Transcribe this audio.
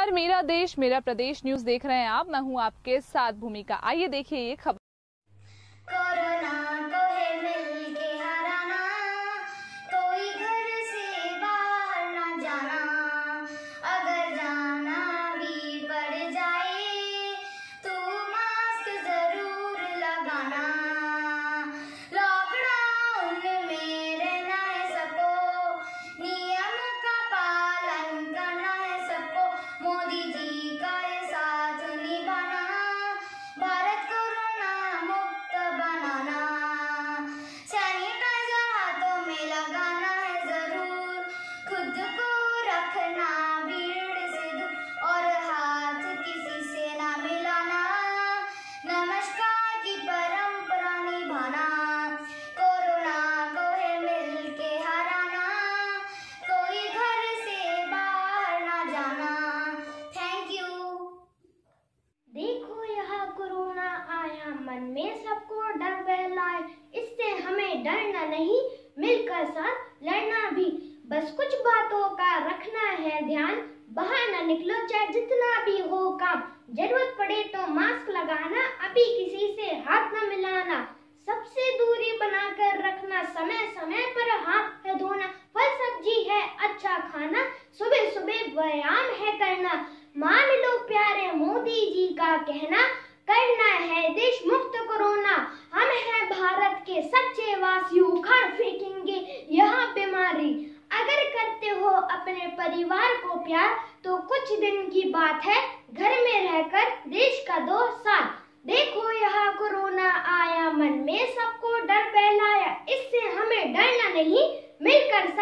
नमस्कार, मेरा देश मेरा प्रदेश न्यूज देख रहे हैं आप। मैं हूं आपके साथ भूमिका। आइए देखिए ये खबर। कोरोना को है मिलके हराना, कोई घर से बाहर ना जाना, अगर जाना भी पड़ जाए तो मास्क जरूर लगाना। लॉकडाउन में रहना है सबको, नियम का पालन करना है सबको, मोदी जी का ये साथ निभाना, भारत कोरोना मुक्त बनाना। सैनिटाइजर हाथों में लगाना है जरूर, खुद को रखना भीड़ से दूर और हाथ किसी से ना मिलाना, नमस्कार की परंपरा निभाना। कोरोना को है मिलके हराना, कोई घर से बाहर ना जाना। Thank you. देखो यहाँ कोरोना आया, मन में सबको डर फैलाए, इससे हमें डरना नहीं, मिलकर साथ लड़ना भी। बस कुछ बातों का रखना है ध्यान, बाहर न निकलो चाहे जितना भी हो काम, जरूरत पड़े तो मास्क लगाना, अभी किसी से हाथ न मिलाना, सबसे दूरी बनाकर रखना, समय समय पर हाथ धोना, फल सब्जी है अच्छा खाना, सुबह सुबह व्यायाम है करना। मान लो प्यारे मोदी जी का कहना, करना है देश मुक्त कोरोना, हम हैं भारत के सच्चे वासी, उखाड़ फेंकेंगे यह बीमारी। अगर करते हो अपने परिवार को प्यार तो कुछ दिन की बात है, घर में रहकर देश का दो साथ। देखो यहाँ कोरोना आया, मन में सबको डर फैलाया, इससे हमें डरना नहीं, मिलकर